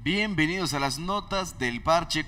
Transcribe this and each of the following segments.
Bienvenidos a las notas del parche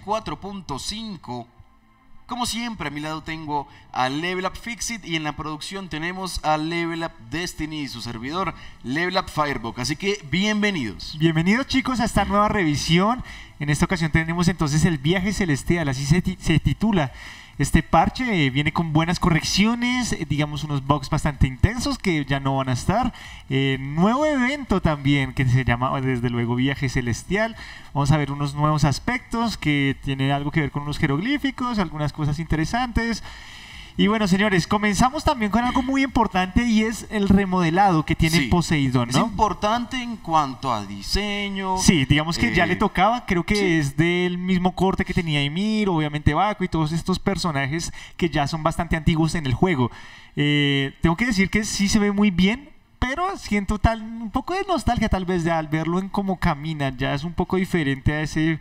4.5. Como siempre, a mi lado tengo a Level Up Fixit y en la producción tenemos a Level Up Destiny y su servidor Level Up Firebox. Así que bienvenidos. Bienvenidos chicos a esta nueva revisión. En esta ocasión tenemos entonces el viaje celestial, así se titula. Este parche viene con buenas correcciones, digamos unos bugs bastante intensos que ya no van a estar. Nuevo evento también que se llama desde luego Viaje Celestial. Vamos a ver unos nuevos aspectos que tienen algo que ver con unos jeroglíficos, algunas cosas interesantes. Y bueno, señores, comenzamos también con algo muy importante y es el remodelado que tiene Poseidón, ¿no? Es importante en cuanto a diseño. Sí, digamos que ya le tocaba, creo que es del mismo corte que tenía Ymir, obviamente Baco y todos estos personajes que ya son bastante antiguos en el juego. Tengo que decir que sí se ve muy bien, pero siento un poco de nostalgia tal vez de al verlo en cómo camina, ya es un poco diferente a ese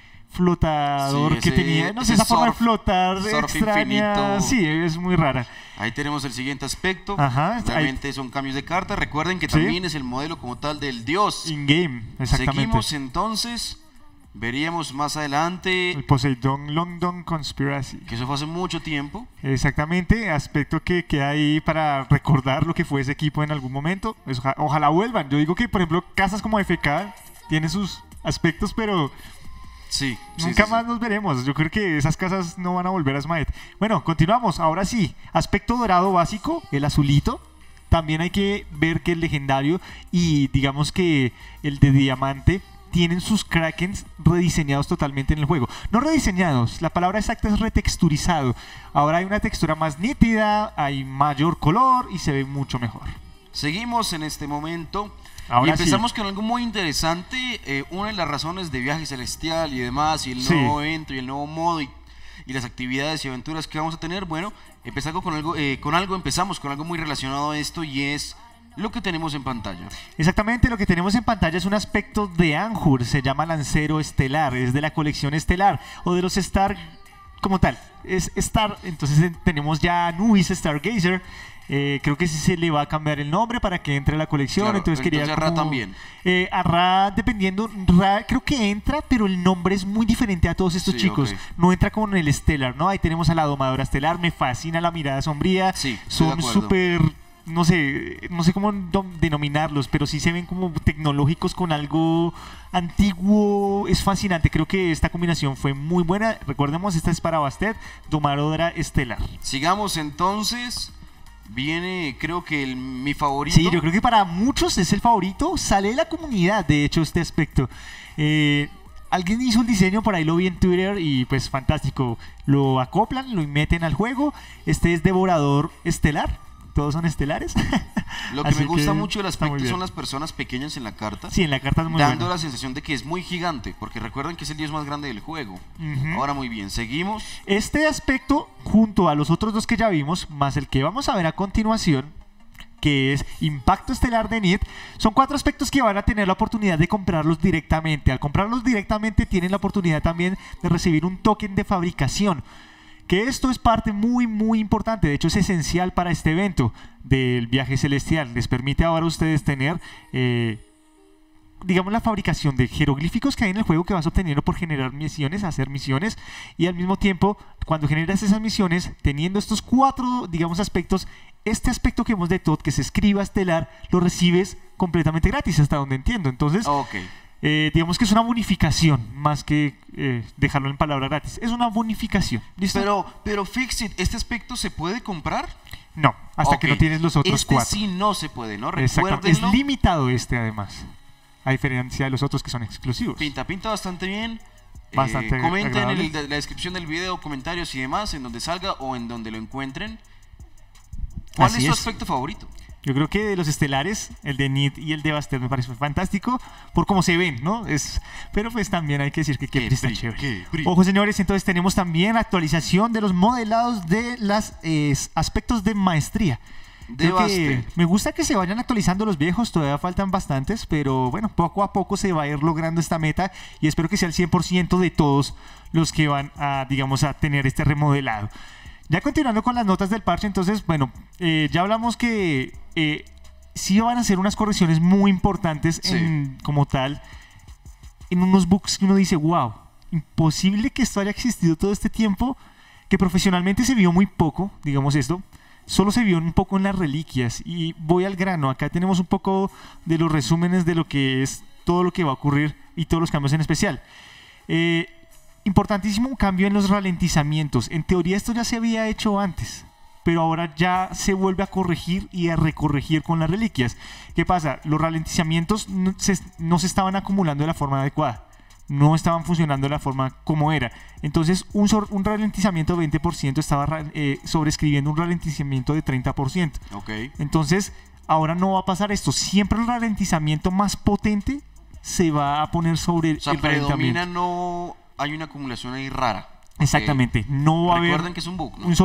flotador que tenía, no sé, esa forma de flotar extraña, infinito. Sí, es muy rara. Ahí tenemos el siguiente aspecto. Ajá, realmente son cambios de carta. Recuerden que también es el modelo como tal del dios. In-game, exactamente. Seguimos entonces, veríamos más adelante el Poseidón London Conspiracy. Que eso fue hace mucho tiempo. Exactamente, aspecto que queda ahí para recordar lo que fue ese equipo en algún momento. Ojalá vuelvan. Yo digo que, por ejemplo, casas como FK tiene sus aspectos, pero nunca más nos veremos. Yo creo que esas casas no van a volver a Smite. Bueno, continuamos. Ahora sí, aspecto dorado básico, el azulito. También hay que ver que el legendario y digamos que el de diamante tienen sus krakens rediseñados totalmente en el juego. No rediseñados, la palabra exacta es retexturizado. Ahora hay una textura más nítida, hay mayor color y se ve mucho mejor. Seguimos en este momento. Ahora y empezamos con algo muy interesante, una de las razones de Viaje Celestial y demás, y el nuevo evento y el nuevo modo y las actividades y aventuras que vamos a tener. Bueno, empezamos con algo muy relacionado a esto y es lo que tenemos en pantalla. Exactamente, lo que tenemos en pantalla es un aspecto de Anjur, se llama Lancero Estelar, es de la colección Estelar o de los Star como tal, es Star. Entonces tenemos ya Anubis Stargazer. Creo que sí se le va a cambiar el nombre para que entre a la colección. Claro, entonces quería a Ra también. A Ra, dependiendo, Ra creo que entra, pero el nombre es muy diferente a todos estos chicos. No entra como en el Stellar, ¿no? Ahí tenemos a la Domadora Estelar, me fascina la mirada sombría. Son súper, no sé cómo denominarlos, pero sí se ven como tecnológicos con algo antiguo. Es fascinante, creo que esta combinación fue muy buena. Recordemos, esta es para Bastet, Domadora Estelar. Sigamos entonces. Viene, creo que mi favorito. Sí, yo creo que para muchos es el favorito. Sale de la comunidad, de hecho, este aspecto. Alguien hizo un diseño, por ahí lo vi en Twitter y pues fantástico. Lo acoplan, lo meten al juego. Este es Devorador Estelar. Todos son estelares. Lo que me gusta mucho del aspecto son las personas pequeñas en la carta. Sí, en la carta es muy dando la sensación de que es muy gigante, porque recuerden que es el dios más grande del juego. Ahora muy bien, seguimos. Este aspecto, junto a los otros dos que ya vimos, más el que vamos a ver a continuación, que es Impacto Estelar de Nid, son 4 aspectos que van a tener la oportunidad de comprarlos directamente. Al comprarlos directamente tienen la oportunidad también de recibir un token de fabricación. Que esto es parte muy importante, de hecho es esencial para este evento del Viaje Celestial. Les permite ahora a ustedes tener, digamos, la fabricación de jeroglíficos que hay en el juego que vas obteniendo por generar misiones, hacer misiones. Y al mismo tiempo, cuando generas esas misiones, teniendo estos 4, digamos, aspectos, este aspecto que vemos de Todd, que se escriba estelar, lo recibes completamente gratis, hasta donde entiendo. Entonces... digamos que es una bonificación más que dejarlo en palabra gratis. Es una bonificación. ¿Listo? Pero Fixit, ¿este aspecto se puede comprar? No, hasta que no tienes los otros 4. Sí no se puede, ¿no? Recuérdenlo. Es limitado además, a diferencia de los otros que son exclusivos. Pinta bastante bien. Bastante comenten en la descripción del video, comentarios y demás, en donde salga o en donde lo encuentren. ¿Cuál es su aspecto favorito? Yo creo que de los estelares, el de Nid y el de Bastet me parece fantástico por cómo se ven, ¿no? Pero pues también hay que decir que Kepri está chévere. Ojo, señores, entonces tenemos también la actualización de los modelados de los aspectos de maestría. Me gusta que se vayan actualizando los viejos, todavía faltan bastantes, pero bueno, poco a poco se va a ir logrando esta meta y espero que sea el 100% de todos los que van a, digamos, a tener este remodelado. Ya continuando con las notas del parche, entonces, bueno, ya hablamos que sí van a hacer unas correcciones muy importantes como tal en unos bugs que uno dice, wow, imposible que esto haya existido todo este tiempo, que profesionalmente se vio muy poco, digamos esto, solo se vio un poco en las reliquias. Y voy al grano, acá tenemos un poco de los resúmenes de lo que es todo lo que va a ocurrir y todos los cambios en especial. Importantísimo un cambio en los ralentizamientos. En teoría esto ya se había hecho antes, pero ahora ya se vuelve a corregir y a recorregir con las reliquias. ¿Qué pasa? Los ralentizamientos no se estaban acumulando de la forma adecuada, no estaban funcionando de la forma como era. Entonces un ralentizamiento de 20% estaba sobreescribiendo un ralentizamiento de 30%. Okay. Entonces ahora no va a pasar esto. Siempre el ralentizamiento más potente se va a poner sobre el predomina, no hay una acumulación ahí rara. Exactamente, no va a haber. Recuerden que es un bug, ¿no? Un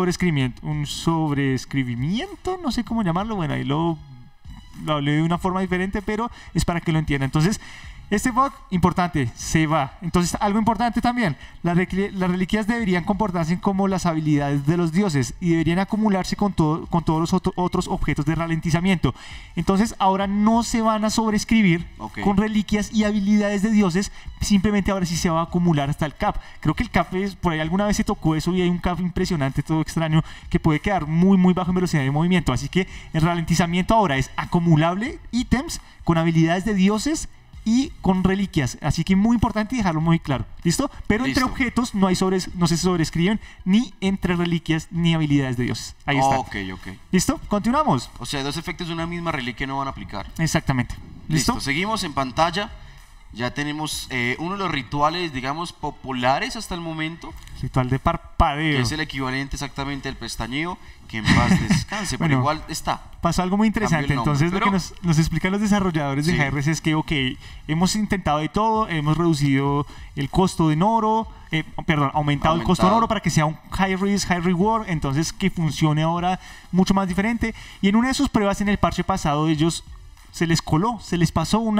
sobreescribimiento, no sé cómo llamarlo. Bueno, ahí lo hablé de una forma diferente, pero es para que lo entiendan. Entonces, este bug, importante, se va. Entonces, algo importante también, las reliquias deberían comportarse como las habilidades de los dioses y deberían acumularse con todos los otros objetos de ralentizamiento. Entonces, ahora no se van a sobreescribir con reliquias y habilidades de dioses, simplemente ahora sí se va a acumular hasta el cap. Creo que el cap por ahí alguna vez se tocó eso y hay un cap impresionante, todo extraño, que puede quedar muy, muy bajo en velocidad de movimiento. Así que el ralentizamiento ahora es acumulable, ítems con habilidades de dioses y con reliquias, así que muy importante dejarlo muy claro, ¿listo? Pero entre objetos no se sobrescriben ni entre reliquias ni habilidades de dioses. Ahí está. ¿Listo? Continuamos. O sea, dos efectos de una misma reliquia no van a aplicar. Exactamente. ¿Listo? Seguimos en pantalla. Ya tenemos uno de los rituales, digamos, populares hasta el momento. Ritual de parpadeo. Que es el equivalente exactamente al pestañeo. Que en paz descanse, bueno, pero igual está. Pasó algo muy interesante. Entonces, lo que nos explican los desarrolladores de HRS es que, hemos intentado de todo, hemos reducido el costo en oro, aumentado el costo en oro para que sea un high risk, high reward, entonces que funcione ahora mucho más diferente. Y en una de sus pruebas en el parche pasado, ellos se les coló, se les pasó un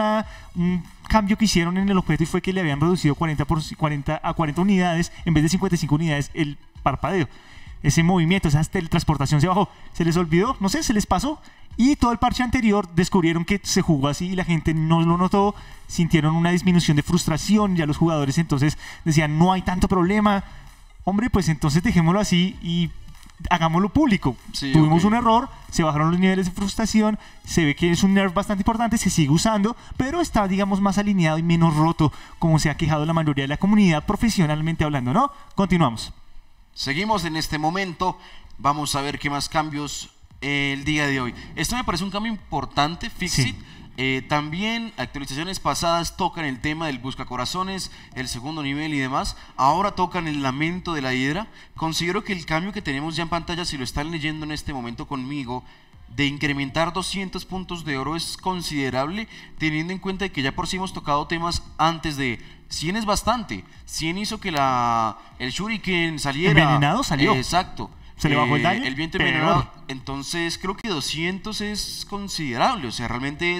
cambio que hicieron en el objeto y fue que le habían reducido 40 a 40 unidades en vez de 55 unidades el parpadeo. Ese movimiento, esa teletransportación se bajó. Se les olvidó, no sé, se les pasó. Y todo el parche anterior descubrieron que se jugó así y la gente no lo notó. Sintieron una disminución de frustración. Ya los jugadores entonces decían, no hay tanto problema. Hombre, pues entonces dejémoslo así y hagámoslo público. Tuvimos un error, se bajaron los niveles de frustración. Se ve que es un nerf bastante importante, se sigue usando, pero está, digamos, más alineado y menos roto, como se ha quejado la mayoría de la comunidad profesionalmente hablando, ¿no? Continuamos. Seguimos en este momento, vamos a ver qué más cambios el día de hoy. Esto me parece un cambio importante, Fixit. También actualizaciones pasadas tocan el tema del buscacorazones, el segundo nivel y demás. Ahora tocan el lamento de la hiedra. Considero que el cambio que tenemos ya en pantalla, si lo están leyendo en este momento conmigo, de incrementar 200 puntos de oro es considerable, teniendo en cuenta que ya por sí hemos tocado temas antes de 100 es bastante. 100 hizo que el shuriken saliera. Envenenado salió. Exacto. Se le bajó el daño. El viento envenenado. Entonces creo que 200 es considerable. O sea, realmente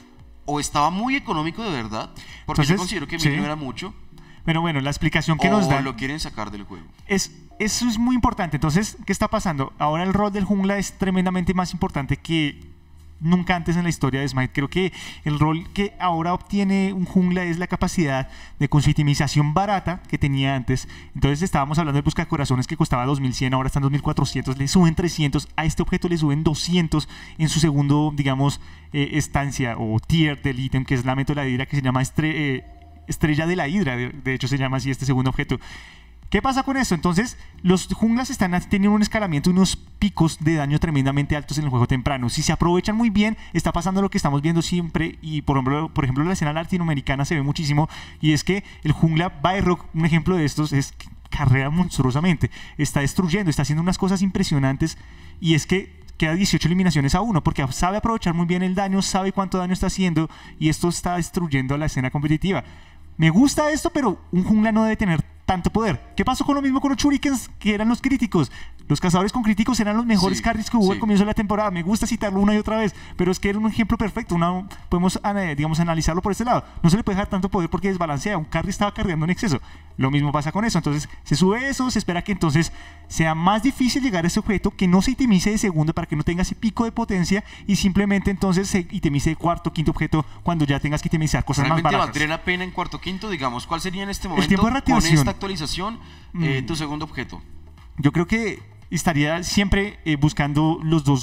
o estaba muy económico de verdad, porque entonces, yo considero que 1000 no era mucho. Pero bueno, la explicación que nos dan, lo quieren sacar del juego. Eso es muy importante. Entonces, ¿qué está pasando? Ahora el rol del jungla es tremendamente más importante que nunca antes en la historia de Smite. Creo que el rol que ahora obtiene un jungla es la capacidad de consitimización barata que tenía antes. Entonces estábamos hablando del buscacorazones que costaba 2100, ahora están 2400, le suben 300, a este objeto le suben 200 en su segundo, digamos, estancia o tier del ítem, que es la método de la hidra, que se llama Estrella de la Hidra, de hecho se llama así este segundo objeto. ¿Qué pasa con esto? Entonces, los junglas están teniendo un escalamiento, unos picos de daño tremendamente altos en el juego temprano. Si se aprovechan muy bien, está pasando lo que estamos viendo siempre, y por ejemplo la escena latinoamericana se ve muchísimo, y es que el jungla Byrock, un ejemplo de estos, es que carrea monstruosamente, está destruyendo, está haciendo unas cosas impresionantes, y es que queda 18 eliminaciones a 1, porque sabe aprovechar muy bien el daño, sabe cuánto daño está haciendo, y esto está destruyendo la escena competitiva. Me gusta esto, pero un jungla no debe tener tanto poder. ¿Qué pasó con lo mismo con los shurikens, que eran los críticos? Los cazadores con críticos eran los mejores carries que hubo al comienzo de la temporada. Me gusta citarlo una y otra vez, pero es que era un ejemplo perfecto. Podemos, digamos, analizarlo por este lado. No se le puede dejar tanto poder porque desbalancea. Un carry estaba carreando en exceso. Lo mismo pasa con eso. Entonces, se sube eso, se espera que entonces sea más difícil llegar a ese objeto, que no se itemice de segundo para que no tenga ese pico de potencia y simplemente entonces se itemice de cuarto, quinto objeto cuando ya tengas que itemizar cosas más baratas. ¿Realmente valdría la pena en cuarto, quinto? Digamos, ¿cuál sería en este momento, el tiempo de reactivación, con esta actualización, tu segundo objeto? Yo creo que estaría siempre buscando los dos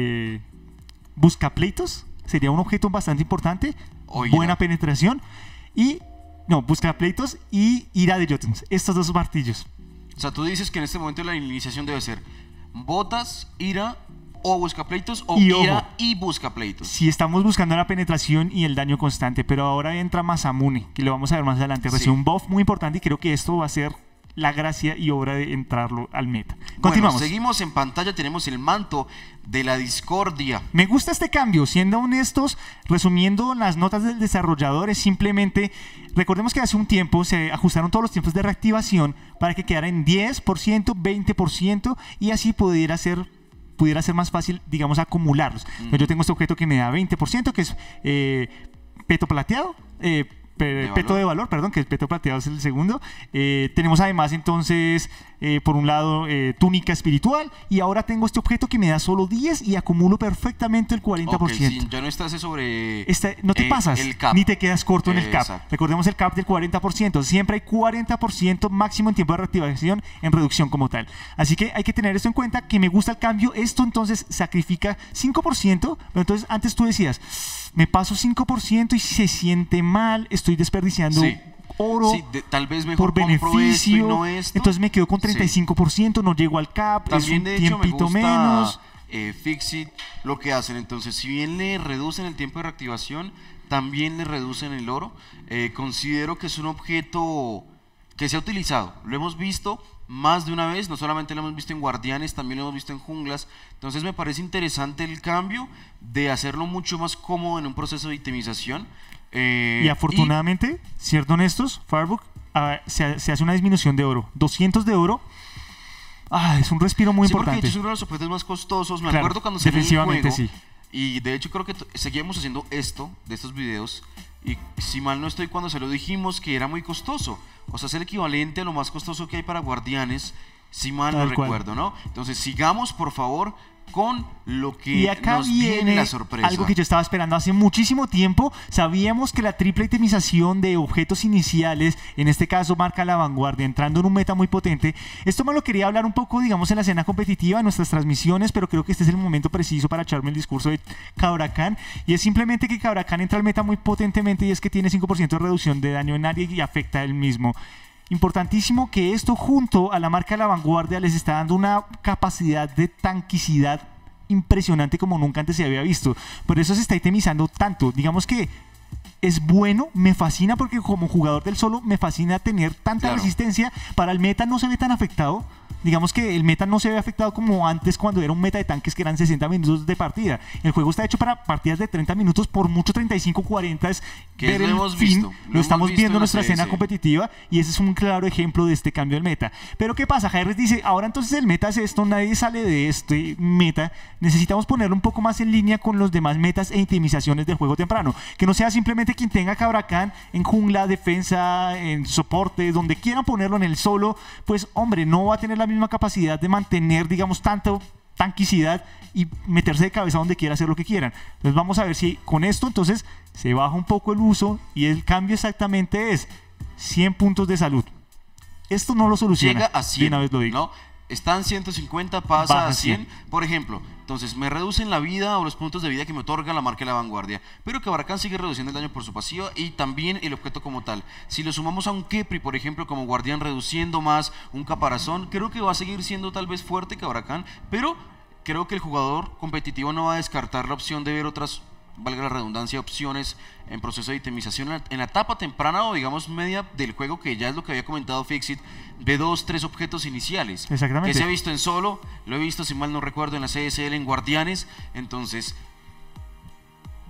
buscapleitos. Sería un objeto bastante importante. Buena penetración. Y buscapleitos y ira de Jotuns. Estos dos martillos. O sea, tú dices que en este momento la iniciación debe ser botas, ira o buscapleitos, o ira y buscapleitos. Si estamos buscando la penetración y el daño constante, pero ahora entra Masamune, que lo vamos a ver más adelante. Recibe un buff muy importante y creo que esto va a ser la gracia y obra de entrarlo al meta. Continuamos. Bueno, seguimos en pantalla, tenemos el manto de la discordia. Me gusta este cambio, siendo honestos, resumiendo las notas del desarrollador, es simplemente, recordemos que hace un tiempo se ajustaron todos los tiempos de reactivación para que quedara en 10%, 20% y así pudiera ser más fácil, digamos, acumularlos. Yo tengo este objeto que me da 20%, que es peto plateado, peto de valor, perdón, que el peto plateado es el segundo. Tenemos además entonces, por un lado, túnica espiritual, y ahora tengo este objeto que me da solo 10 y acumulo perfectamente el 40%. Sí, ya no estás sobre no te pasas, el cap, ni te quedas corto en el cap. Exacto. Recordemos el cap del 40%, siempre hay 40% máximo en tiempo de reactivación en reducción como tal. Así que hay que tener esto en cuenta, que me gusta el cambio. Esto entonces sacrifica 5%, pero entonces antes tú decías, me paso 5% y se siente mal, estoy desperdiciando oro, tal vez mejor por beneficio, esto y no esto. Entonces me quedo con 35%, no llego al cap, también es un de hecho tiempito me gusta, menos. Fixit lo que hacen, entonces si bien le reducen el tiempo de reactivación, también le reducen el oro. Considero que es un objeto que se ha utilizado, lo hemos visto más de una vez, no solamente lo hemos visto en guardianes, también lo hemos visto en junglas. Entonces me parece interesante el cambio de hacerlo mucho más cómodo en un proceso de itemización. Y afortunadamente, siendo honestos, Firebook se hace una disminución de oro, 200 de oro. Es un respiro muy importante. Porque de hecho es uno de los objetos más costosos. Me acuerdo cuando salió el juego, y de hecho creo que seguíamos haciendo de estos videos, y si mal no estoy, cuando se lo dijimos que era muy costoso. O sea, es el equivalente a lo más costoso que hay para guardianes, si mal no recuerdo, ¿no? Entonces sigamos, por favor, con lo que y acá nos viene la sorpresa. Algo que yo estaba esperando hace muchísimo tiempo. Sabíamos que la triple itemización de objetos iniciales, en este caso marca la vanguardia, entrando en un meta muy potente. Esto me lo quería hablar un poco, digamos, en la escena competitiva, en nuestras transmisiones, pero creo que este es el momento preciso para echarme el discurso de Cobra-Khan, y es simplemente que Cobra-Khan entra al meta muy potentemente, y es que tiene 5% de reducción de daño en área y afecta a él mismo. Importantísimo que esto, junto a la marca de la vanguardia, les está dando una capacidad de tanquicidad impresionante como nunca antes se había visto. Por eso se está itemizando tanto. Digamos que es bueno, me fascina, porque como jugador del solo me fascina tener tanta resistencia. Para el meta no se ve tan afectado. Digamos que el meta no se ve afectado como antes, cuando era un meta de tanques que eran 60 minutos de partida. El juego está hecho para partidas de 30 minutos, por mucho 35, 40 es ver el fin. Lo estamos viendo en nuestra escena competitiva, y ese es un claro ejemplo de este cambio del meta. Pero ¿qué pasa? Harris dice, ahora entonces el meta es esto, nadie sale de este meta, necesitamos ponerlo un poco más en línea con los demás metas e itemizaciones del juego temprano. Que no sea simplemente quien tenga Cobra-Khan en jungla, defensa, en soporte, donde quieran ponerlo en el solo, pues hombre, no va a tener la misma capacidad de mantener, digamos, tanto tanquicidad y meterse de cabeza donde quiera, hacer lo que quieran. Entonces vamos a ver si con esto entonces se baja un poco el uso, y el cambio exactamente es 100 puntos de salud. Esto no lo soluciona. Llega a 100, una vez lo digo, ¿no? Están 150, pasa a 100, por ejemplo. Entonces me reducen la vida o los puntos de vida que me otorga la marca de la vanguardia, pero que Cobra-Khan sigue reduciendo el daño por su pasiva y también el objeto como tal. Si lo sumamos a un Kepri, por ejemplo, como guardián, reduciendo más un caparazón, creo que va a seguir siendo tal vez fuerte Cobra-Khan, pero creo que el jugador competitivo no va a descartar la opción de ver otras, valga la redundancia, opciones en proceso de itemización en la etapa temprana o digamos media del juego, que ya es lo que había comentado Fixit, de 2, 3 objetos iniciales. Exactamente. Que se ha visto en solo, lo he visto, si mal no recuerdo, en la CSL, en guardianes. Entonces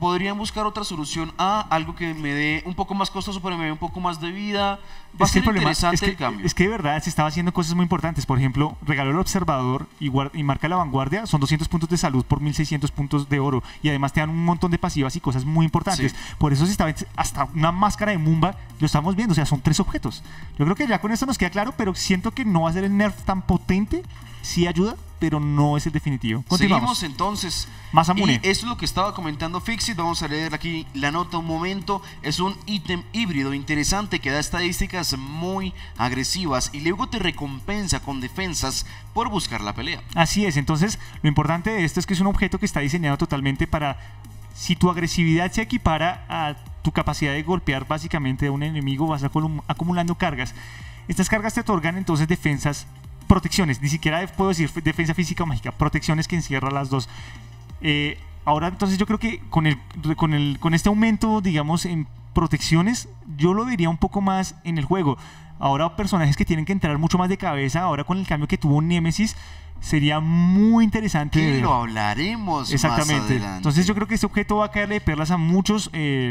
podrían buscar otra solución a algo que me dé un poco más costoso, pero me dé un poco más de vida. Va a ser interesante el cambio. Es que de verdad se estaba haciendo cosas muy importantes. Por ejemplo, regaló el observador y marca la vanguardia. Son 200 puntos de salud por 1600 puntos de oro. Y además te dan un montón de pasivas y cosas muy importantes. Sí. Por eso se estaba, hasta una máscara de Mumba lo estamos viendo. O sea, son 3 objetos. Yo creo que ya con esto nos queda claro, pero siento que no va a ser el nerf tan potente. Sí ayuda, pero no es el definitivo. Continuamos. Seguimos entonces. Masamune. Y eso es lo que estaba comentando Fixit. Vamos a leer aquí la nota un momento. Es un ítem híbrido interesante que da estadísticas muy agresivas y luego te recompensa con defensas por buscar la pelea. Así es. Entonces, lo importante de esto es que es un objeto que está diseñado totalmente para... Si tu agresividad se equipara a tu capacidad de golpear básicamente a un enemigo, vas acumulando cargas. Estas cargas te otorgan entonces defensas, protecciones, ni siquiera puedo decir defensa física o mágica, protecciones que encierran las dos. Ahora entonces yo creo que con este aumento, digamos, en protecciones, yo lo vería un poco más en el juego. Ahora personajes que tienen que entrar mucho más de cabeza, ahora con el cambio que tuvo Nemesis, sería muy interesante. Que lo hablaremos exactamente. Más adelante. Entonces yo creo que este objeto va a caerle de perlas a muchos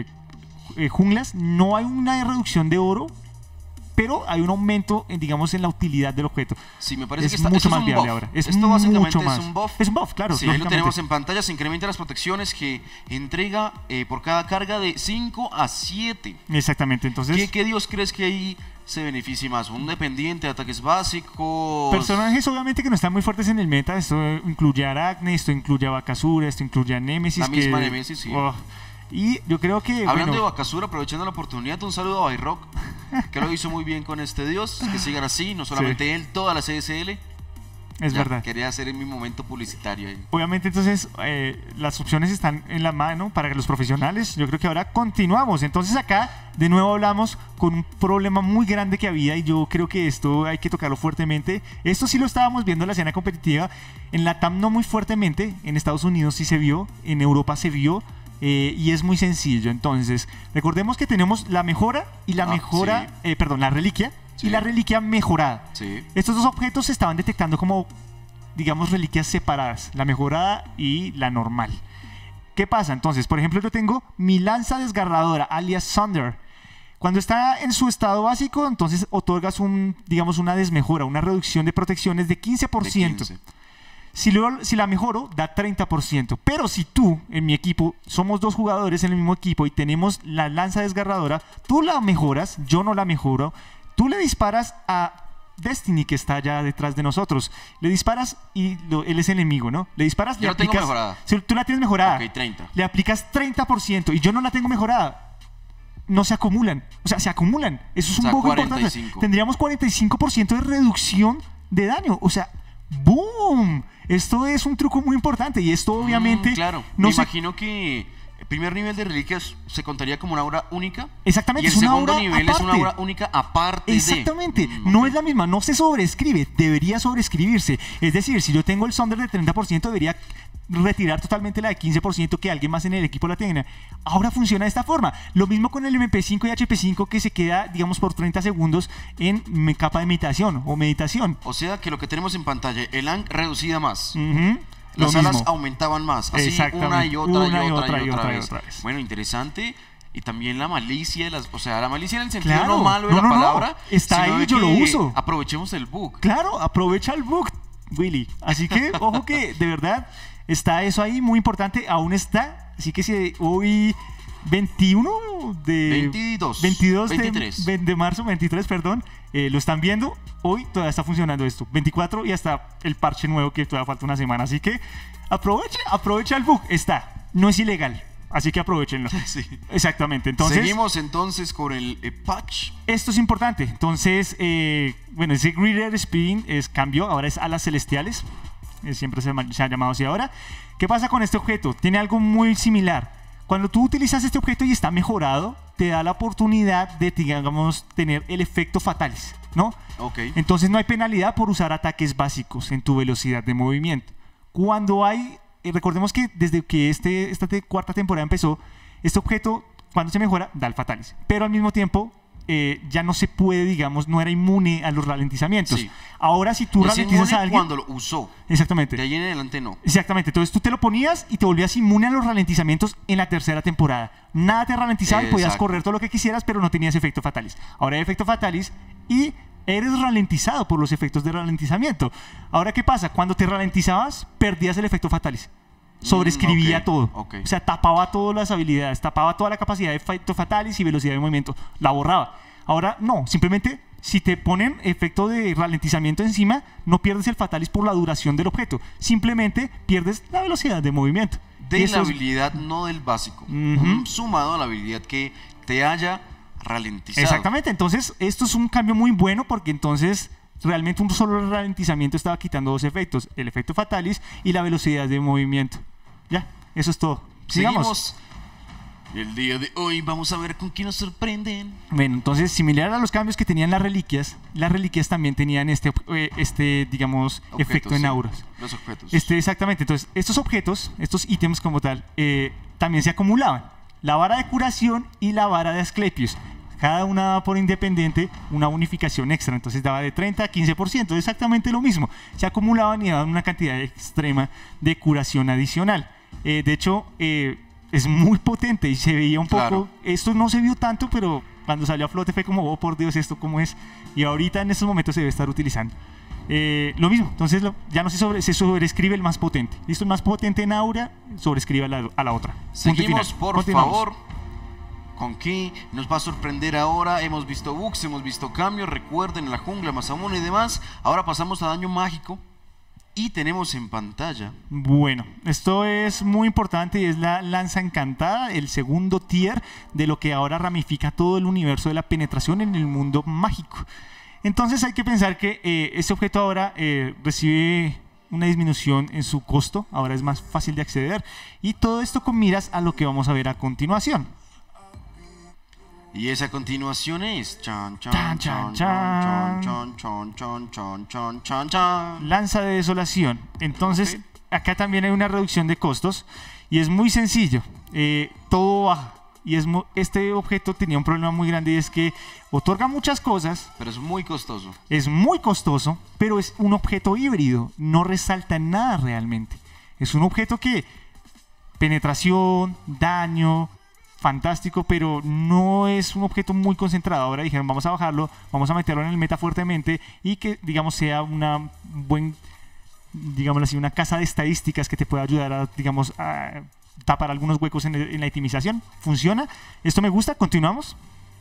junglas. No hay una reducción de oro, pero hay un aumento, digamos, en la utilidad del objeto. Sí, me parece es que está, mucho esto más es viable buff. ahora. Es esto básicamente mucho más. Es un buff. Es un buff, claro. Sí, ahí lo tenemos en pantalla. Se incrementa las protecciones que entrega por cada carga de 5 a 7. Exactamente, entonces... ¿Qué Dios crees que ahí se beneficie más? ¿Un dependiente de ataques básicos? Personajes obviamente que no están muy fuertes en el meta. Esto incluye a Aracne, esto incluye a Bakasura, esto incluye a Nemesis. La misma Nemesis, sí. Y yo creo que... Hablando de Bakasura, aprovechando la oportunidad, un saludo a Bayrock, que lo hizo muy bien con este dios. Que sigan así, no solamente él, toda la CSL. Es verdad. Quería hacer en mi momento publicitario ahí. Obviamente entonces las opciones están en la mano para los profesionales. Yo creo que ahora continuamos. Entonces acá de nuevo hablamos con un problema muy grande que había y yo creo que esto hay que tocarlo fuertemente. Esto sí lo estábamos viendo en la escena competitiva. En la TAM no muy fuertemente. En Estados Unidos sí se vio. En Europa se vio. Y es muy sencillo. Entonces recordemos que tenemos la mejora y la mejora, sí. La reliquia. Sí. Y la reliquia mejorada. Sí. Estos dos objetos se estaban detectando como, digamos, reliquias separadas, la mejorada y la normal. ¿Qué pasa? Entonces, por ejemplo, yo tengo mi lanza desgarradora, alias Sunder. Cuando está en su estado básico, entonces otorgas digamos, una desmejora, una reducción de protecciones de 15%. De 15. Si la mejoro, da 30%. Pero si tú, en mi equipo, somos 2 jugadores en el mismo equipo y tenemos la lanza desgarradora, tú la mejoras, yo no la mejoro. Tú le disparas a Destiny, que está allá detrás de nosotros. Le disparas y él es enemigo, ¿no? Le disparas, yo le aplicas... tengo mejorada. Si tú la tienes mejorada. Ok, 30. Le aplicas 30% y yo no la tengo mejorada. No se acumulan. O sea, se acumulan. Eso es un poco importante. Tendríamos 45% de reducción de daño. O sea, ¡boom! Esto es un truco muy importante y esto obviamente... Claro, me imagino que... El primer nivel de reliquias se contaría como una aura única. Exactamente. Y el segundo nivel es una aura única aparte. Exactamente. No es la misma. No se sobreescribe. Debería sobreescribirse. Es decir, si yo tengo el Sunder de 30%, debería retirar totalmente la de 15% que alguien más en el equipo la tenga. Ahora funciona de esta forma. Lo mismo con el MP5 y HP5 que se queda, digamos, por 30 segundos en capa de meditación o meditación. O sea que lo que tenemos en pantalla, el ANC reducida más. Las alas aumentaban más, así una y otra vez. Bueno, interesante. Y también la malicia, la malicia en el sentido no malo de la palabra. Está ahí, yo lo uso. Aprovechemos el bug. Claro, aprovecha el bug, Willy. Así que, ojo que de verdad está eso ahí, muy importante. Aún está. Así que si hoy 22 de marzo, 23, perdón, lo están viendo. Hoy todavía está funcionando esto, 24 y hasta el parche nuevo que todavía falta una semana. Así que aprovecha el bug. No es ilegal, así que aprovechenlo. Sí. Exactamente. Entonces, seguimos entonces con el patch. Esto es importante. Entonces, ese Greater Speeding cambió, ahora es alas celestiales. Siempre se ha llamado así ahora. ¿Qué pasa con este objeto? Tiene algo muy similar. Cuando tú utilizas este objeto y está mejorado, te da la oportunidad de, digamos, tener el efecto fatalis, ¿no? Okay. Entonces no hay penalidad por usar ataques básicos en tu velocidad de movimiento. Cuando hay, recordemos que desde que esta cuarta temporada empezó, este objeto, cuando se mejora, da el fatalis. Pero al mismo tiempo, ya no se puede, digamos, no era inmune a los ralentizamientos. Sí. Ahora si tú ralentizas a alguien... cuando lo usó. Exactamente. De ahí en adelante no. Exactamente. Entonces tú te lo ponías y te volvías inmune a los ralentizamientos en la tercera temporada. Nada te ralentizaba y podías correr todo lo que quisieras, pero no tenías efecto fatalis. Ahora hay efecto fatalis y eres ralentizado por los efectos de ralentizamiento. Ahora, ¿qué pasa? Cuando te ralentizabas, perdías el efecto fatalis. Sobreescribía todo. O sea, tapaba todas las habilidades, tapaba toda la capacidad de efecto fatalis y velocidad de movimiento. La borraba. Ahora, no. Simplemente, si te ponen efecto de ralentizamiento encima, no pierdes el fatalis por la duración del objeto. Simplemente pierdes la velocidad de movimiento. De la habilidad, no del básico. Sumado a la habilidad que te haya ralentizado. Exactamente. Entonces, esto es un cambio muy bueno porque entonces realmente un solo ralentizamiento estaba quitando dos efectos, el efecto fatalis y la velocidad de movimiento. Ya, eso es todo. Sigamos. El día de hoy vamos a ver con qué nos sorprenden. Bueno, entonces, similar a los cambios que tenían las reliquias también tenían digamos, objetos, efecto en auras. Los objetos. Exactamente. Entonces, estos objetos, estos ítems como tal, también se acumulaban. La vara de curación y la vara de Asclepius. Cada una daba por independiente una bonificación extra. Entonces daba de 30 a 15%, exactamente lo mismo. Se acumulaban y daban una cantidad extrema de curación adicional. De hecho, es muy potente y se veía un poco... Esto no se vio tanto, pero cuando salió a flote fue como, oh por Dios, ¿esto cómo es? Y ahorita en estos momentos se debe estar utilizando. Lo mismo, entonces ya no se sobrescribe el más potente. Listo, el más potente en aura sobrescribe a la otra. Seguimos, por favor. ¿Con qué nos va a sorprender ahora? Hemos visto bugs, hemos visto cambios. Recuerden la jungla, Masamune y demás. Ahora pasamos a daño mágico. Y tenemos en pantalla. Bueno, esto es muy importante y es la lanza encantada, el segundo tier de lo que ahora ramifica todo el universo de la penetración en el mundo mágico. Entonces hay que pensar que este objeto ahora recibe una disminución en su costo. Ahora es más fácil de acceder. Y todo esto con miras a lo que vamos a ver a continuación. Y esa continuación es lanza de desolación. Entonces acá también hay una reducción de costos y es muy sencillo, todo baja. Y este objeto tenía un problema muy grande y es que otorga muchas cosas, pero es muy costoso. Es muy costoso, pero es un objeto híbrido, no resalta nada realmente. Es un objeto que penetración, daño, fantástico, pero no es un objeto muy concentrado. Ahora dijeron, vamos a bajarlo, vamos a meterlo en el meta fuertemente y que, digamos, sea una digámoslo así, una casa de estadísticas que te pueda ayudar a, digamos, a tapar algunos huecos en la itemización. Funciona. Esto me gusta. Continuamos.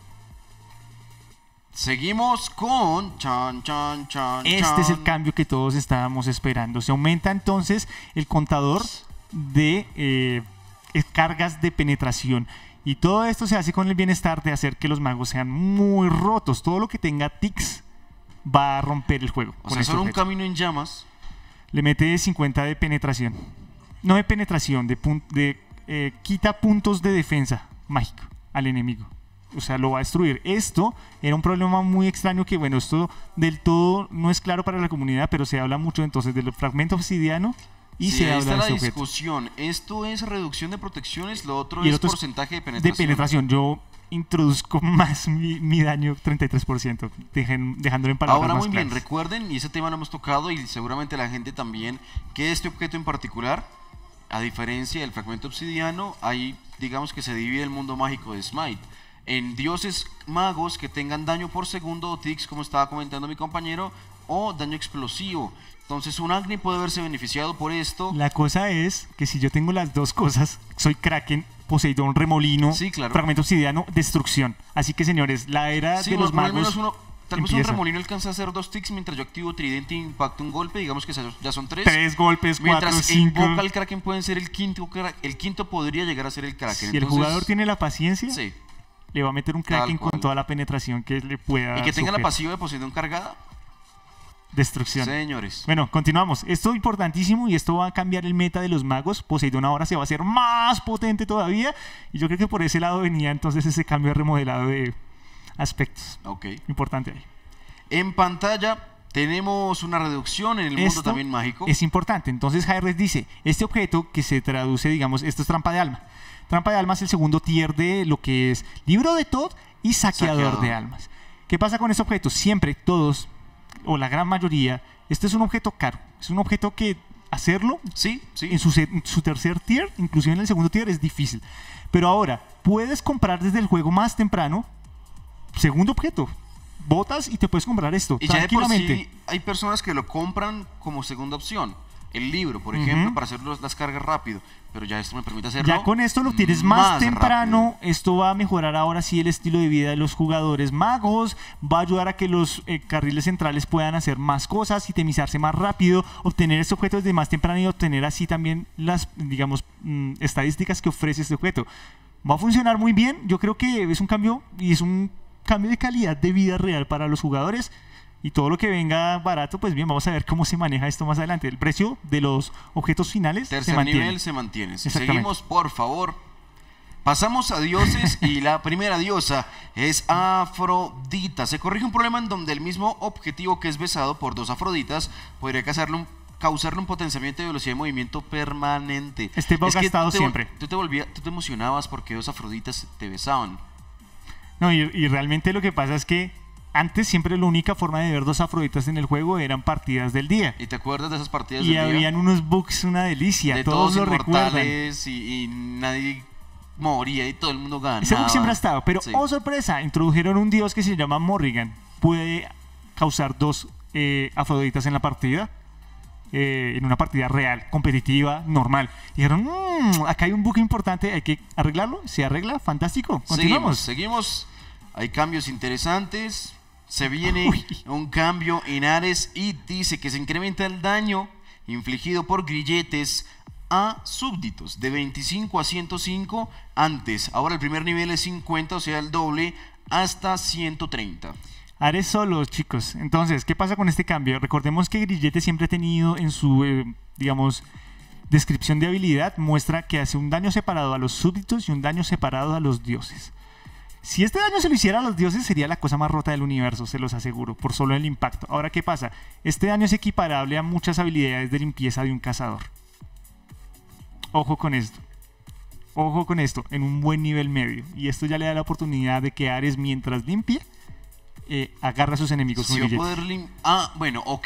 Seguimos con este es el cambio que todos estábamos esperando. Se aumenta entonces el contador de cargas de penetración. Y todo esto se hace con el bienestar de hacer que los magos sean muy rotos. Todo lo que tenga tics va a romper el juego. O sea, solo un camino en llamas. Le mete 50 de penetración. No de penetración, quita puntos de defensa mágico al enemigo. O sea, lo va a destruir. Esto era un problema muy extraño que, bueno, esto del todo no es claro para la comunidad, pero se habla mucho entonces del fragmento obsidiano. Y sí, se ahí habla está de la discusión. Esto es reducción de protecciones, lo otro es porcentaje de penetración. De penetración. Yo introduzco más mi daño 33%, dejándolo en palabras ahora más muy claras. bien, recuerden, y ese tema lo hemos tocado y seguramente la gente también, que este objeto en particular, a diferencia del fragmento obsidiano, ahí digamos que se divide el mundo mágico de Smite en dioses magos que tengan daño por segundo o tics, como estaba comentando mi compañero, o daño explosivo. Entonces un Agni puede verse beneficiado por esto. La cosa es que si yo tengo las dos cosas, soy Kraken, Poseidón, Remolino, sí, claro. Fragmento obsidiano, destrucción. Así que señores, la era de los magos tal vez un Remolino alcanza a hacer 2 tics mientras yo activo Tridente e impacto un golpe, digamos que ya son 3. 3 golpes, 4, 5. Mientras invoca al Kraken pueden ser el quinto podría llegar a ser el Kraken. Si entonces, el jugador tiene la paciencia, sí, le va a meter un Kraken con toda la penetración que le pueda. Y que tenga la pasiva de Poseidón cargada. Destrucción. Señores. Bueno, continuamos. Esto es importantísimo y esto va a cambiar el meta de los magos. Poseidón ahora se va a hacer más potente todavía. Y yo creo que por ese lado venía entonces ese cambio remodelado de aspectos. Ok. Importante ahí. En pantalla Tenemos una reducción en el mundo también mágico. Es importante. Entonces Hi-Rez dice, este objeto que se traduce, digamos, esto es trampa de alma. Trampa de alma es el segundo tier de lo que es libro de Thoth y saqueador de almas. ¿Qué pasa con este objeto? Siempre, todos, o la gran mayoría, este es un objeto caro. Es un objeto que hacerlo en su tercer tier, inclusive en el segundo tier, es difícil. Pero ahora, puedes comprar desde el juego más temprano, segundo objeto. Botas y te puedes comprar esto y tranquilamente. Ya de por sí hay personas que lo compran como segunda opción. El libro, por ejemplo, para hacer las cargas rápido. Pero ya esto me permite hacerlo. Ya con esto lo tienes más temprano. Rápido. Esto va a mejorar ahora sí el estilo de vida de los jugadores magos. Va a ayudar a que los carriles centrales puedan hacer más cosas, itemizarse más rápido, obtener este objeto desde más temprano y obtener así también las, digamos, estadísticas que ofrece este objeto. Va a funcionar muy bien. Yo creo que es un cambio y es un cambio de calidad de vida real para los jugadores. Y todo lo que venga barato, pues bien, vamos a ver cómo se maneja esto más adelante. El precio de los objetos finales se mantiene. Nivel se mantiene. Seguimos, por favor. Pasamos a dioses y la primera diosa es Afrodita. Se corrige un problema en donde el mismo objetivo que es besado por dos Afroditas podría causarle un potenciamiento de velocidad de movimiento permanente. Este bug gastado siempre. Tú te emocionabas porque dos Afroditas te besaban. No, y realmente lo que pasa es que antes siempre la única forma de ver dos Afroditas en el juego eran partidas del día. ¿Y te acuerdas de esas partidas del día? Y habían unos bugs, una delicia. De todos lo recuerdan. Y nadie moría y todo el mundo ganaba. Ese bug siempre ha estado. Pero, oh sorpresa, introdujeron un dios que se llama Morrigan. Puede causar dos Afroditas en la partida. En una partida real, competitiva, normal. Y dijeron, acá hay un bug importante, hay que arreglarlo. Se arregla, fantástico. Continuamos. Seguimos. Hay cambios interesantes. Se viene un cambio en Ares y dice que se incrementa el daño infligido por grilletes a súbditos de 25 a 105 antes. Ahora el primer nivel es 50, o sea el doble, hasta 130. Ares solo, chicos. Entonces, ¿qué pasa con este cambio? Recordemos que Grillete siempre ha tenido en su, digamos, descripción de habilidad, muestra que hace un daño separado a los súbditos y un daño separado a los dioses. Si este daño se lo hiciera a los dioses sería la cosa más rota del universo, se los aseguro, por solo el impacto. Ahora, ¿qué pasa? Este daño es equiparable a muchas habilidades de limpieza de un cazador. Ojo con esto. Ojo con esto, en un buen nivel medio. Y esto ya le da la oportunidad de que Ares, mientras limpie, agarra a sus enemigos con grilletes. Bueno, ok.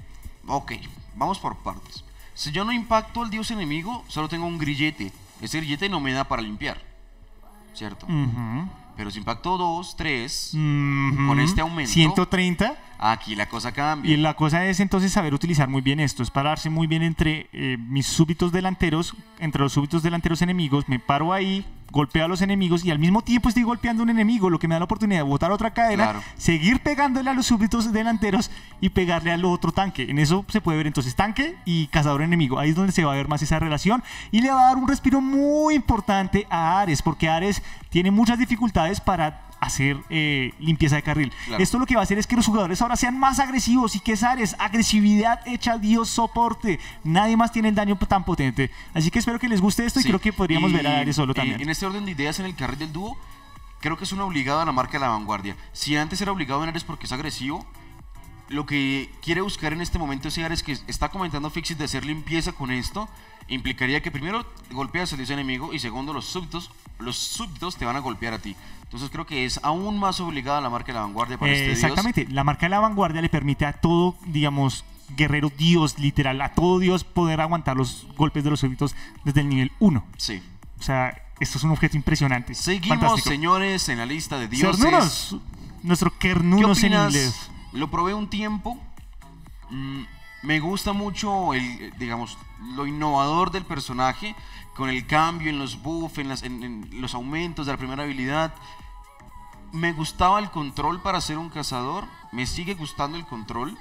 Vamos por partes. Si yo no impacto al dios enemigo, solo tengo un grillete. Ese grillete no me da para limpiar, ¿cierto? Pero si impacto 2, 3, con este aumento 130, aquí la cosa cambia. Y la cosa es entonces saber utilizar muy bien esto. Es pararse muy bien entre mis súbditos delanteros, entre los súbditos delanteros enemigos. Me paro ahí, golpeo a los enemigos y al mismo tiempo estoy golpeando a un enemigo, lo que me da la oportunidad de botar otra cadena, seguir pegándole a los súbditos delanteros y pegarle al otro tanque. En eso se puede ver entonces tanque y cazador enemigo. Ahí es donde se va a ver más esa relación y le va a dar un respiro muy importante a Ares, porque Ares tiene muchas dificultades para hacer limpieza de carril. Esto lo que va a hacer es que los jugadores ahora sean más agresivos. ¿Y qué es Ares? Agresividad hecha Dios soporte. Nadie más tiene el daño tan potente. Así que espero que les guste esto y creo que podríamos ver a Ares solo también. En este orden de ideas, en el carril del dúo, creo que es un obligado a la marca de la vanguardia. Si antes era obligado en Ares porque es agresivo, lo que quiere buscar en este momento ese Ares que está comentando Fixit de hacer limpieza con esto, implicaría que primero golpeas al dios enemigo y segundo los súbditos te van a golpear a ti. Entonces creo que es aún más obligada la marca de la vanguardia para este exactamente, dios. La marca de la vanguardia le permite a todo, digamos, guerrero dios, literal, a todo dios poder aguantar los golpes de los súbditos desde el nivel 1. Sí. O sea, esto es un objeto impresionante. Seguimos, fantástico. Señores, en la lista de dioses. Cernunos, nuestro Kernunos en inglés. Lo probé un tiempo. Me gusta mucho digamos, lo innovador del personaje, con el cambio en los buffs, en los aumentos de la primera habilidad. Me gustaba el control para ser un cazador, me sigue gustando el control.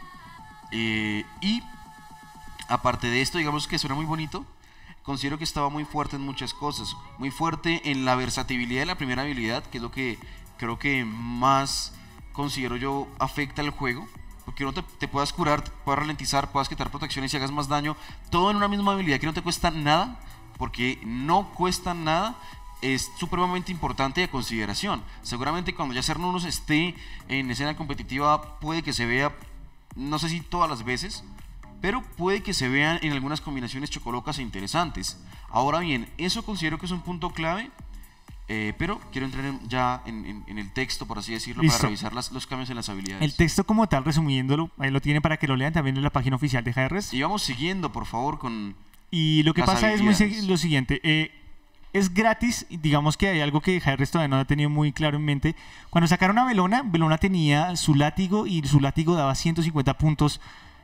Y aparte de esto, digamos que suena muy bonito. Considero que estaba muy fuerte en muchas cosas, muy fuerte en la versatilidad de la primera habilidad, que es lo que creo que más considero yo afecta al juego. Porque no te puedas curar, te puedas ralentizar, puedas quitar protecciones y hagas más daño, todo en una misma habilidad que no te cuesta nada, porque no cuesta nada, es supremamente importante de consideración. Seguramente cuando ya Cernunos esté en escena competitiva puede que se vea no sé si todas las veces, pero puede que se vean en algunas combinaciones chocolocas e interesantes. Ahora bien, eso considero que es un punto clave, pero quiero entrar ya en el texto, por así decirlo, Listo. para revisar los cambios en las habilidades. El texto como tal, resumiéndolo, ahí lo tienen para que lo lean también en la página oficial de Hi-Rez. Y vamos siguiendo, por favor, con Y lo que las pasa es habilidades. lo siguiente, es gratis, digamos que hay algo que Hi-Rez todavía no ha tenido muy claro en mente. Cuando sacaron a Bellona, Bellona tenía su látigo y su látigo daba 150 puntos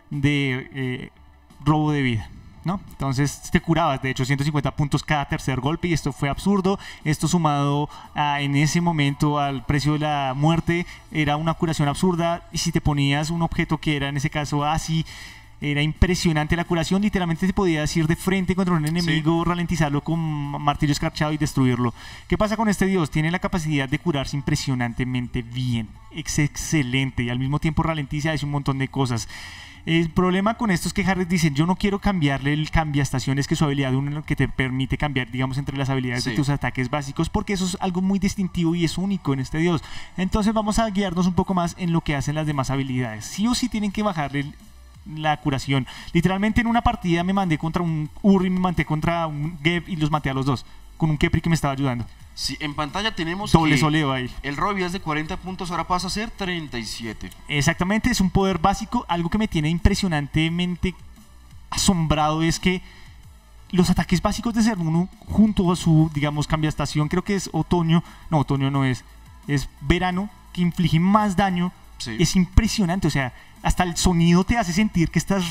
de robo de vida, ¿no? Entonces te curabas, de hecho, 150 puntos cada tercer golpe y esto fue absurdo. Esto sumado en ese momento al precio de la muerte era una curación absurda, y si te ponías un objeto que era en ese caso así, era impresionante la curación. Literalmente te podías ir de frente contra un enemigo, ralentizarlo con martillo escarchado y destruirlo. ¿Qué pasa con este dios? Tiene la capacidad de curarse impresionantemente bien, es excelente, y al mismo tiempo ralentiza, hace un montón de cosas. El problema con esto es que Hi-Rez dicen: yo no quiero cambiarle el cambiaestaciones, que es su habilidad uno que te permite cambiar, digamos, entre las habilidades de tus ataques básicos, porque eso es algo muy distintivo y es único en este dios. Entonces vamos a guiarnos un poco más en lo que hacen las demás habilidades. Sí o sí tienen que bajarle la curación. Literalmente en una partida me mandé contra un Uri, me mandé contra un Geb y los maté a los dos con un Kepri que me estaba ayudando. Sí, en pantalla tenemos doble que soleo ahí. el robo de vida es de 40 puntos, ahora pasa a ser 37. Exactamente, es un poder básico. Algo que me tiene impresionantemente asombrado es que los ataques básicos de Zernuno, junto a su, digamos, cambiaestación, creo que es otoño no es verano, que inflige más daño. Sí. Es impresionante, o sea, hasta el sonido te hace sentir que estás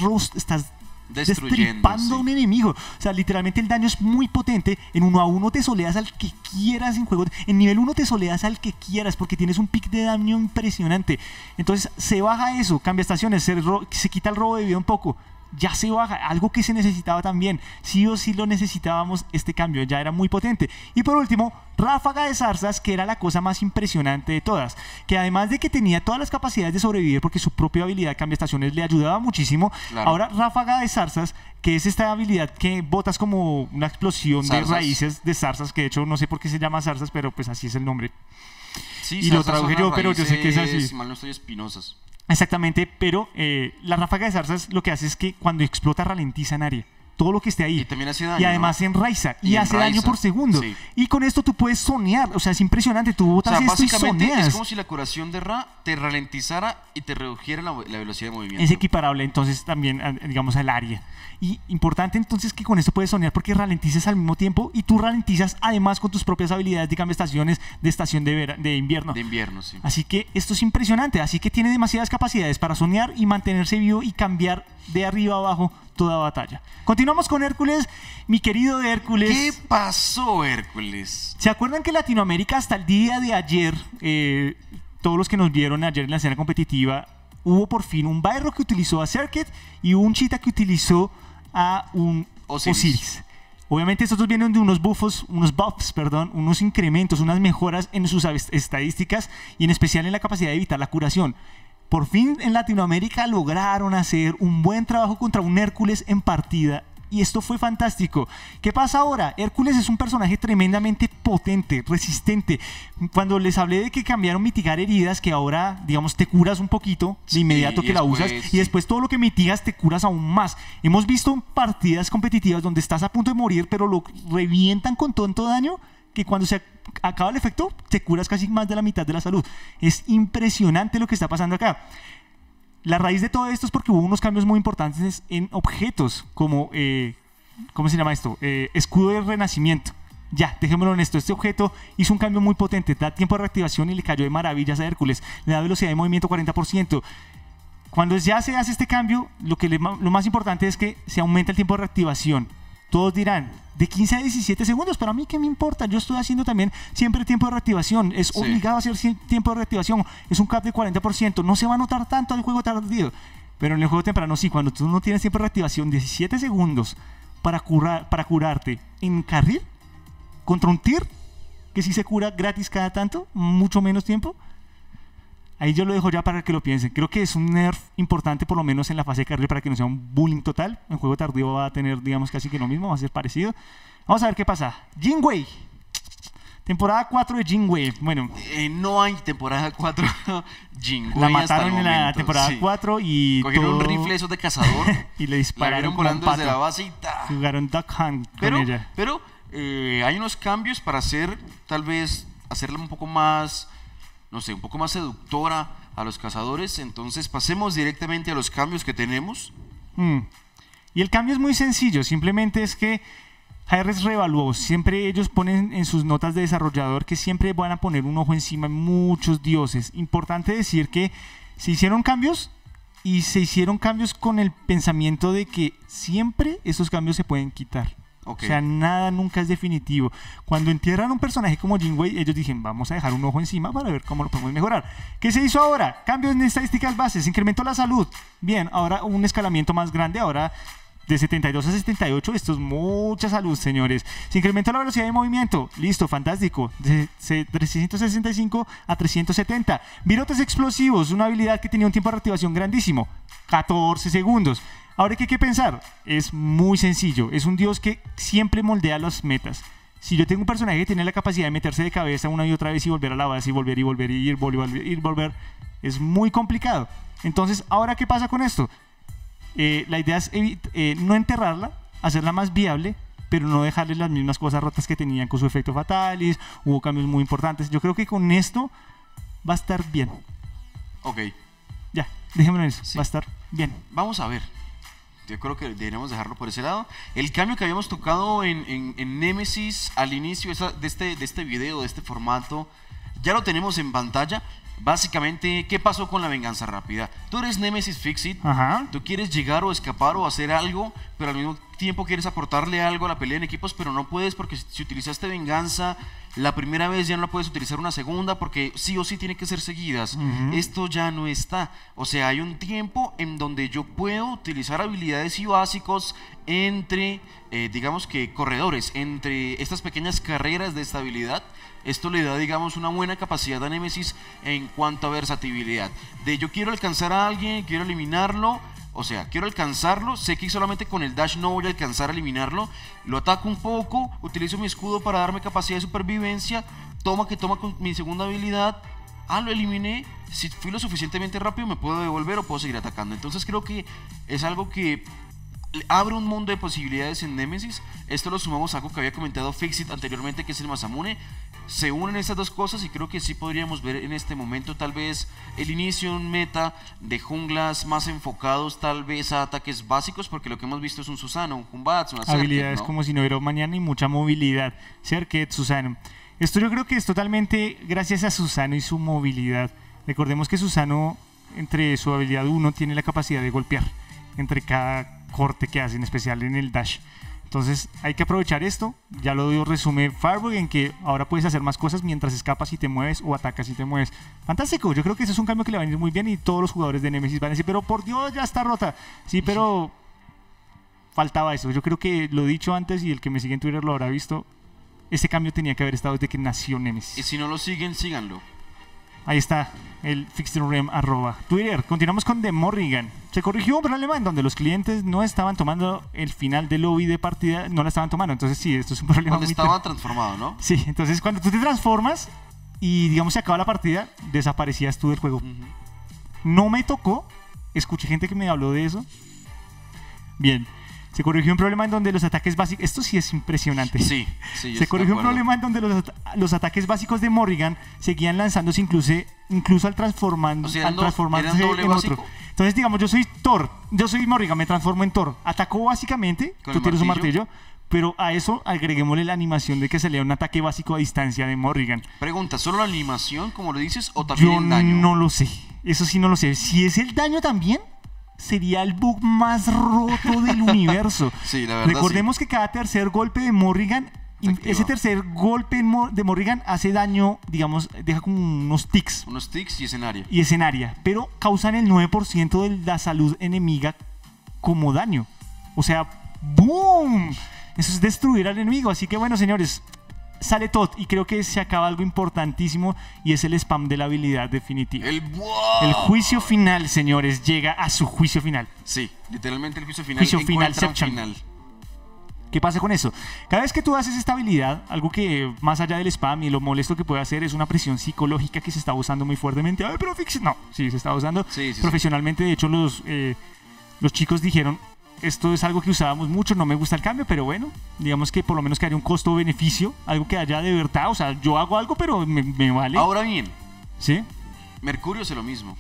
destripando a un enemigo. O sea, literalmente el daño es muy potente. En 1 a 1 te soleas al que quieras en juego. En nivel 1 te soleas al que quieras porque tienes un pick de daño impresionante. Entonces se baja eso, cambia estaciones, se quita el robo de vida un poco. Ya se baja, algo que se necesitaba también. Sí o sí lo necesitábamos, este cambio ya era muy potente. Y por último, ráfaga de zarzas, que era la cosa más impresionante de todas, que además de que tenía todas las capacidades de sobrevivir porque su propia habilidad de cambio de estaciones le ayudaba muchísimo, ahora ráfaga de zarzas, que es esta habilidad que botas como una explosión de raíces de zarzas, que de hecho no sé por qué se llama zarzas, pero pues así es el nombre. Sí, y lo traduje yo, pero yo sé que es así. Si mal no estoy, espinosas. Exactamente, pero la ráfaga de zarzas lo que hace es que cuando explota ralentiza en área todo lo que esté ahí. Y también hace daño. Y además enraiza. Y hace daño por segundo. Sí. Y con esto tú puedes sonear. O sea, es impresionante. Tú botas esto y soneas. Es como si la curación de Ra te ralentizara y te redujera la velocidad de movimiento. Es equiparable entonces también, digamos, al área. Y importante entonces que con esto puedes sonear porque ralentizas al mismo tiempo y tú ralentizas además con tus propias habilidades de cambio de estaciones de estación de invierno. De invierno, sí. Así que esto es impresionante. Así que tiene demasiadas capacidades para sonear y mantenerse vivo y cambiar de arriba a abajo toda batalla. Continuamos con Hércules, mi querido Hércules. ¿Qué pasó, Hércules? ¿Se acuerdan que Latinoamérica hasta el día de ayer, todos los que nos vieron ayer en la escena competitiva, hubo por fin un Byro que utilizó a Circuit y un Cheetah que utilizó a un Osiris? Obviamente estos dos vienen de unos buffs, unos incrementos, unas mejoras en sus estadísticas y en especial en la capacidad de evitar la curación. Por fin en Latinoamérica lograron hacer un buen trabajo contra un Hércules en partida y esto fue fantástico. ¿Qué pasa ahora? Hércules es un personaje tremendamente potente, resistente. Cuando les hablé de que cambiaron mitigar heridas, que ahora, digamos, te curas un poquito de inmediato que la usas y después todo lo que mitigas te curas aún más. Hemos visto partidas competitivas donde estás a punto de morir, pero lo revientan con tanto daño que cuando se acaba el efecto te curas casi más de la mitad de la salud. Es impresionante lo que está pasando acá. La raíz de todo esto es porque hubo unos cambios muy importantes en objetos como, ¿cómo se llama esto? Escudo de renacimiento. Ya, dejémoslo en esto. Este objeto hizo un cambio muy potente, da tiempo de reactivación y le cayó de maravillas a Hércules. Le da velocidad de movimiento 40%. Cuando ya se hace este cambio, lo más importante es que se aumenta el tiempo de reactivación. Todos dirán, de 15 a 17 segundos, pero a mí qué me importa, yo estoy haciendo también siempre tiempo de reactivación, es obligado a hacer tiempo de reactivación, es un cap de 40%, no se va a notar tanto en el juego tardío, pero en el juego temprano sí, cuando tú no tienes tiempo de reactivación, 17 segundos para curarte en carril, contra un tier, que sí se cura gratis cada tanto, mucho menos tiempo. Ahí yo lo dejo ya para que lo piensen. Creo que es un nerf importante, por lo menos en la fase de carril, para que no sea un bullying total. En juego tardío va a tener, digamos, casi que lo mismo, va a ser parecido. Vamos a ver qué pasa. Jin Wei. Temporada 4 de Jinwei. Bueno. No hay temporada 4 Jinwei. La mataron en la temporada 4 y cogieron un rifle esos de cazador y le dispararon volando desde la base y jugaron Duck Hunt con ella. Pero hay unos cambios para hacer, tal vez, hacerla un poco más, no sé, un poco más seductora a los cazadores. Entonces pasemos directamente a los cambios que tenemos. Y el cambio es muy sencillo, simplemente es que Hi-Rez reevaluó, siempre ellos ponen en sus notas de desarrollador que siempre van a poner un ojo encima en muchos dioses. Importante decir que se hicieron cambios y se hicieron cambios con el pensamiento de que siempre esos cambios se pueden quitar. O sea, nada nunca es definitivo. Cuando entierran un personaje como Jinwei, ellos dijeron, vamos a dejar un ojo encima para ver cómo lo podemos mejorar. ¿Qué se hizo ahora? Cambios en estadísticas bases, incrementó la salud. Bien, ahora un escalamiento más grande, ahora de 72 a 78, esto es mucha salud, señores. Se incrementó la velocidad de movimiento, listo, fantástico, de 365 a 370. Virotes explosivos, una habilidad que tenía un tiempo de reactivación grandísimo, 14 segundos. Ahora, ¿qué hay que pensar? Es muy sencillo, es un dios que siempre moldea las metas. Si yo tengo un personaje que tiene la capacidad de meterse de cabeza una y otra vez y volver a la base y volver y volver y volver, es muy complicado. Entonces, ¿ahora qué pasa con esto? La idea es no enterrarla, hacerla más viable, pero no dejarle las mismas cosas rotas que tenían con su efecto fatalis. Hubo cambios muy importantes. Yo creo que con esto va a estar bien. Ok. Ya, dejémoslo en eso. Sí. Va a estar bien. Vamos a ver. Yo creo que deberíamos dejarlo por ese lado. El cambio que habíamos tocado en Nemesis al inicio de este video, de este formato, ya lo tenemos en pantalla. Básicamente, ¿qué pasó con la venganza rápida? Tú eres Nemesis Fixit, tú quieres llegar o escapar o hacer algo, pero al mismo tiempo quieres aportarle algo a la pelea en equipos, pero no puedes porque si utilizaste venganza la primera vez ya no la puedes utilizar una segunda porque sí o sí tiene que ser seguidas. Esto ya no está. O sea, hay un tiempo en donde yo puedo utilizar habilidades y básicos entre, digamos que corredores, entre estas pequeñas carreras de estabilidad. Esto le da, digamos, una buena capacidad a Nemesis en cuanto a versatilidad. De yo quiero alcanzar a alguien, quiero eliminarlo, o sea, quiero alcanzarlo, sé que solamente con el dash no voy a alcanzar a eliminarlo, lo ataco un poco, utilizo mi escudo para darme capacidad de supervivencia, toma con mi segunda habilidad, lo eliminé, si fui lo suficientemente rápido me puedo devolver o puedo seguir atacando. Entonces creo que es algo que abre un mundo de posibilidades en Nemesis. Esto lo sumamos a algo que había comentado Fixit anteriormente, que es el Masamune. Se unen estas dos cosas y creo que sí podríamos ver en este momento tal vez el inicio de un meta de junglas más enfocados tal vez a ataques básicos, porque lo que hemos visto es un Susano, un Humbatsu, una Serket, habilidades, ¿no? Como si no hubiera mañana y mucha movilidad. Serket, Susano. Esto yo creo que es totalmente gracias a Susano y su movilidad. Recordemos que Susano, entre su habilidad 1, tiene la capacidad de golpear entre cada corte que hace, en especial en el dash. Entonces hay que aprovechar esto. Ya lo resume Firebug en que ahora puedes hacer más cosas mientras escapas y te mueves o atacas y te mueves. Fantástico, yo creo que ese es un cambio que le va a venir muy bien y todos los jugadores de Nemesis van a decir, pero por Dios, ya está rota. Sí, pero faltaba eso. Yo creo que lo he dicho antes y el que me sigue en Twitter lo habrá visto. Ese cambio tenía que haber estado desde que nació Nemesis. Y si no lo siguen, síganlo. Ahí está, el FixedRem @ Twitter. Continuamos con The Morrigan. Se corrigió un problema en donde los clientes no estaban tomando el final del lobby de partida, no la estaban tomando. Entonces sí, esto es un problema. Cuando estaba transformado, ¿no? Sí, entonces cuando tú te transformas y digamos se acaba la partida, desaparecías tú del juego. No me tocó, escuché gente que me habló de eso. Bien. Se corrigió un problema en donde los ataques básicos... Esto sí es impresionante. Sí. Se corrigió un problema en donde los ataques básicos de Morrigan seguían lanzándose incluso al transformarse en otro. Entonces, digamos, yo soy Thor, yo soy Morrigan, me transformo en Thor. Atacó básicamente, tú tienes un martillo, pero a eso agreguémosle la animación de que se lea un ataque básico a distancia de Morrigan. Pregunta, ¿solo la animación, como lo dices, o también el daño? Yo no lo sé, eso sí no lo sé. Si es el daño también... sería el bug más roto del universo. Sí, la verdad. Recordemos que cada tercer golpe de Morrigan, ese tercer golpe de Morrigan hace daño, digamos, deja como unos tics. Unos tics y escenaria. Pero causan el 9% de la salud enemiga como daño. O sea, ¡boom! Eso es destruir al enemigo. Así que bueno, señores, sale Todd y creo que se acaba algo importantísimo y es el spam de la habilidad definitiva. El juicio final, señores, llega a su juicio final. Sí, literalmente el juicio final. Juicio final, Sepchan. ¿Qué pasa con eso? Cada vez que tú haces esta habilidad, algo que más allá del spam y lo molesto que puede hacer es una presión psicológica que se está usando muy fuertemente. Ay, pero no, sí, se está usando profesionalmente. De hecho, los chicos dijeron, esto es algo que usábamos mucho, no me gusta el cambio, pero bueno, digamos que por lo menos que haya un costo-beneficio, algo que haya de verdad. O sea, yo hago algo, pero me vale. Ahora bien, ¿sí? Mercurio hace lo mismo.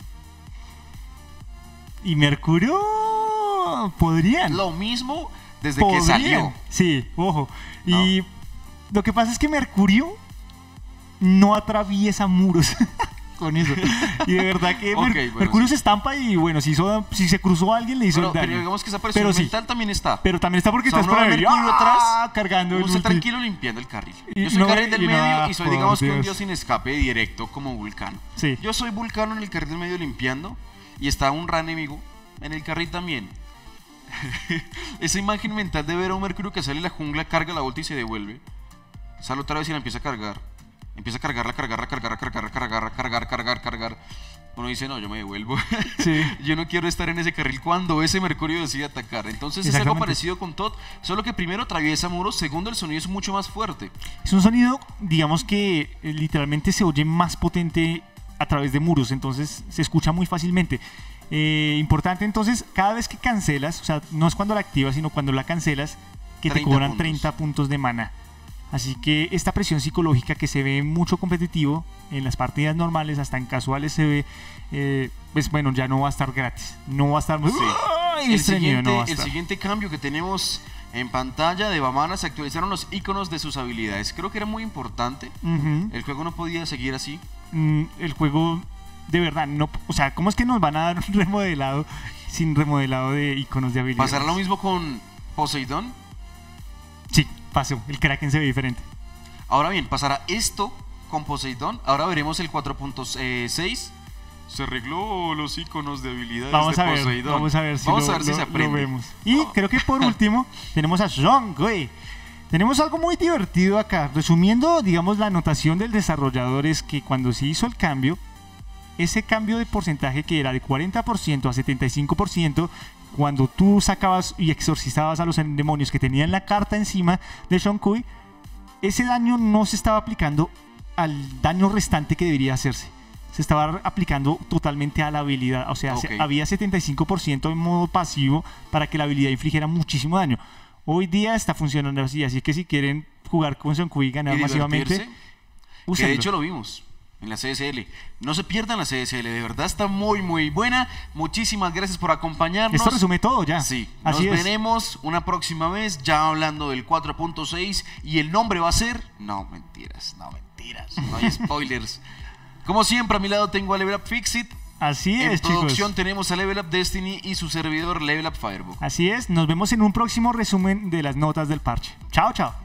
Y Mercurio podrían. Lo mismo desde que salió. Sí, ojo. ¿No? Y lo que pasa es que Mercurio no atraviesa muros con eso. Y de verdad que Mercurio se estampa y bueno, si se cruzó a alguien le hizo el daño. Pero digamos que esa presión mental también está. Pero también está porque estás por ahí atrás cargando. Uno está tranquilo limpiando el carril. Yo soy carril del medio y soy digamos que un dios sin escape directo como Vulcano. Sí. Yo soy Vulcano en el carril del medio limpiando y está un ra enemigo en el carril también. Esa imagen mental de ver a un Mercurio que sale de la jungla, carga la ulti y se devuelve. Sale otra vez y la empieza a cargar. Empieza a cargar. Uno dice, no, yo me devuelvo. Sí. Yo no quiero estar en ese carril cuando ese Mercurio decide atacar. Entonces es algo parecido con Todd, solo que primero atraviesa muros, segundo el sonido es mucho más fuerte. Es un sonido, digamos que literalmente se oye más potente a través de muros, entonces se escucha muy fácilmente. Importante entonces, cada vez que cancelas, o sea, no es cuando la activas, sino cuando la cancelas, que te cobran 30 puntos de mana. Así que esta presión psicológica que se ve mucho competitivo en las partidas normales, hasta en casuales se ve, pues bueno, ya no va a estar gratis. No va a estar... Sí. El siguiente cambio que tenemos en pantalla de Vamana, se actualizaron los iconos de sus habilidades. Creo que era muy importante. El juego no podía seguir así. El juego... De verdad, no, o sea, ¿cómo es que nos van a dar un remodelado sin remodelado de iconos de habilidades? ¿Pasará lo mismo con Poseidón? Sí, pasó. El Kraken se ve diferente. Ahora bien, ¿pasará esto con Poseidón? Ahora veremos el 4.6. Se arregló los iconos de habilidades de Poseidón. Vamos a ver si se aprende. Lo vemos. Y creo que por último tenemos a Zhonghui. Tenemos algo muy divertido acá. Resumiendo, digamos, la anotación del desarrollador es que cuando se hizo el cambio, ese cambio de porcentaje que era de 40% a 75%, cuando tú sacabas y exorcizabas a los demonios que tenían la carta encima de Zhonghui, ese daño no se estaba aplicando al daño restante que debería hacerse. Se estaba aplicando totalmente a la habilidad. O sea, había 75% en modo pasivo para que la habilidad infligiera muchísimo daño. Hoy día está funcionando así. Así que si quieren jugar con Zhonghui y ganar masivamente, que de hecho lo vimos en la CSL. No se pierdan la CSL, de verdad está muy muy buena. Muchísimas gracias por acompañarnos. Esto resume todo ya. Sí, nos veremos una próxima vez ya hablando del 4.6 y el nombre va a ser... No, mentiras, no hay spoilers. Como siempre a mi lado tengo a Level Up Fixit. Así es, chicos. En producción tenemos a Level Up Destiny y su servidor Level Up Firebook. Así es, nos vemos en un próximo resumen de las notas del parche. Chao, chao.